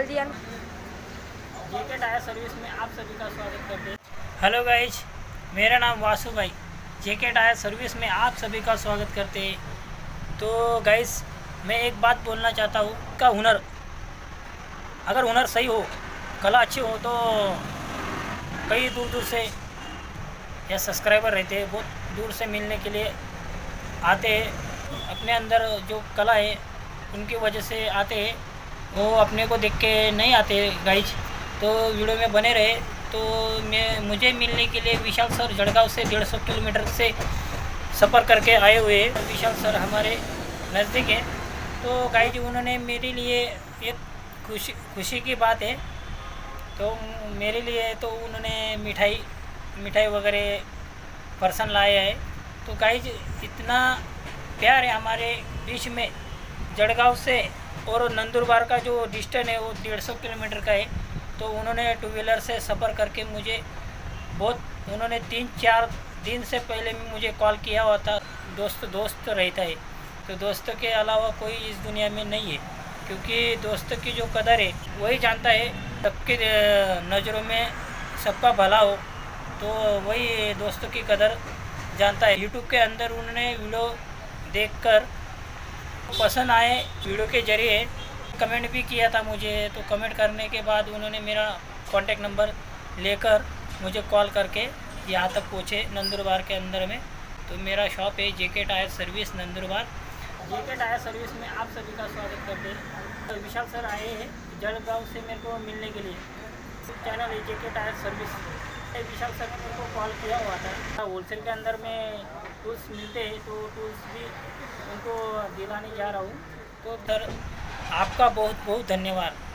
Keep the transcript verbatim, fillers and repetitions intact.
डाल दिया। जेके tyre service में आप सभी का स्वागत करते हैं। हेलो गाइज, मेरा नाम वासु भाई, जेके टायर सर्विस में आप सभी का स्वागत करते हैं। तो गाइज, मैं एक बात बोलना चाहता हूँ का हुनर, अगर हुनर सही हो, कला अच्छी हो, तो कई दूर दूर से या सब्सक्राइबर रहते हैं, बहुत दूर से मिलने के लिए आते हैं। अपने अंदर जो कला है उनकी वजह से आते हैं, वो अपने को देख के नहीं आते गाइज। तो वीडियो में बने रहे। तो मैं मुझे मिलने के लिए विशाल सर जड़गांव से डेढ़ सौ किलोमीटर से सफ़र करके आए हुए हैं। विशाल सर हमारे नज़दीक है। तो गाइज, उन्होंने मेरे लिए एक खुशी खुशी की बात है, तो मेरे लिए तो उन्होंने मिठाई मिठाई वगैरह पर्सन लाया है। तो गाइज, इतना प्यार है हमारे बीच में। जड़गांव से और नंदुरबार का जो डिस्टेंस है वो डेढ़ सौ किलोमीटर का है। तो उन्होंने टू व्हीलर से सफ़र करके मुझे बहुत, उन्होंने तीन चार दिन से पहले मुझे कॉल किया हुआ था। दोस्त दोस्त रहता है, तो दोस्तों के अलावा कोई इस दुनिया में नहीं है, क्योंकि दोस्तों की जो कदर है वही जानता है। सबके नज़रों में सबका भला हो, तो वही दोस्तों की कदर जानता है। यूट्यूब के अंदर उन्होंने वीडियो देखकर पसंद आए, वीडियो के जरिए कमेंट भी किया था मुझे। तो कमेंट करने के बाद उन्होंने मेरा कॉन्टेक्ट नंबर लेकर मुझे कॉल करके यहाँ तक पहुँचे, नंदुरबार के अंदर में। तो मेरा शॉप है JK tyre service Nandurbar. JK tyre service में आप सभी का स्वागत करते हैं। तो विशाल सर आए हैं जड़गांव से मेरे को मिलने के लिए। चैनल है JK tyre service. Vishal sir ने मेरे को कॉल किया हुआ था। होलसेल के अंदर में टूल्स मिलते हैं, तो टूल्स भी उनको दिलाने जा रहा हूँ। तो सर, आपका बहुत बहुत धन्यवाद।